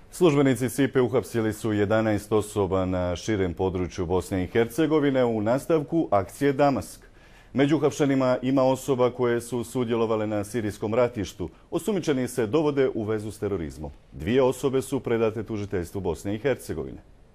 Službenici SIPA-e uhapsili su 11 osoba na širem području Bosne i Hercegovine u nastavku akcije Damask. Među uhapšenima ima osoba koje su sudjelovale na sirijskom ratištu. Osumnjičeni se dovode u vezu s terorizmom. 2 osobe su predate tužiteljstvu Bosne i Hercegovine.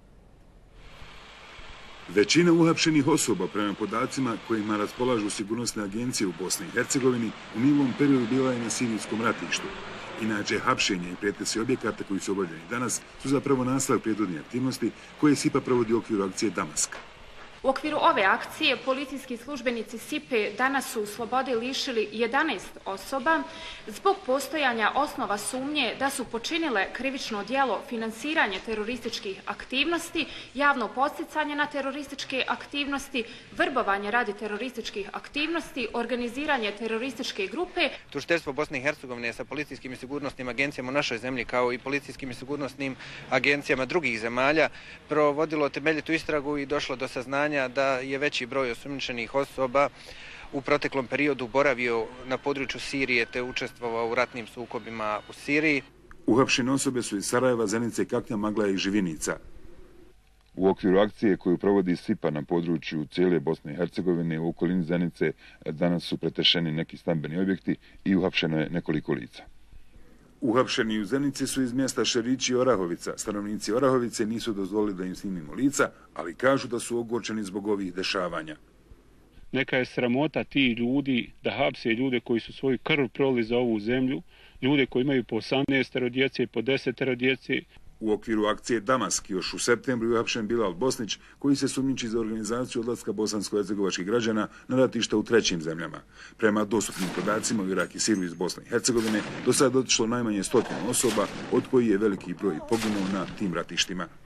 Većina uhapšenih osoba, prema podacima kojima raspolažu sigurnosne agencije u Bosni i Hercegovini, u minulom periodu bila je na sirijskom ratištu. Inače, hapšenje i pretesi objekata koji su obavljeni danas su zapravo nastavak prethodnih aktivnosti koje SIPA provodi u okviru akcije Damask. U okviru ove akcije policijski službenici SIPA-e danas su u slobodi lišili 11 osoba zbog postojanja osnova sumnje da su počinile krivično djelo finansiranje terorističkih aktivnosti, javno podsticanje na terorističke aktivnosti, vrbovanje radi terorističkih aktivnosti, organiziranje terorističke grupe. Tužiteljstvo Bosne i Hercegovine sa policijskim i sigurnosnim agencijama u našoj zemlji kao i policijskim i sigurnosnim agencijama drugih zemalja provodilo temeljitu istragu i došlo do saznanja da je veći broj osumnjičenih osoba u proteklom periodu boravio na području Sirije te učestvovao u ratnim sukobima u Siriji. Uhapšene osobe su iz Sarajeva, Zenice, Kaknja, Maglaja i Živinica. U okviru akcije koju provodi SIPA na području cijele Bosne i Hercegovine u okolini Zenice danas su pretešeni neki stambeni objekti i uhapšeno je nekoliko lica. Uhapšeni u Zenici su iz mjesta Šerići i Orahovica. Stanovnici Orahovice nisu dozvolili da im snimimo lica, ali kažu da su ogorčeni zbog ovih dešavanja. Neka je sramota ti ljudi da hapse ljude koji su svoju krv prolili za ovu zemlju, ljude koji imaju po 18 djece i po 10 djece. U okviru akcije Damask još u septembru je uhapšen Bilal Bosnić, koji se sumnjiči za organizaciju odlaska bosansko-hercegovačkih građana na ratišta u trećim zemljama. Prema dostupnim podacima u Irak i Siriju iz Bosne i Hercegovine do sada otišlo najmanje 100 osoba, od kojih je veliki broj poginuo na tim ratištima.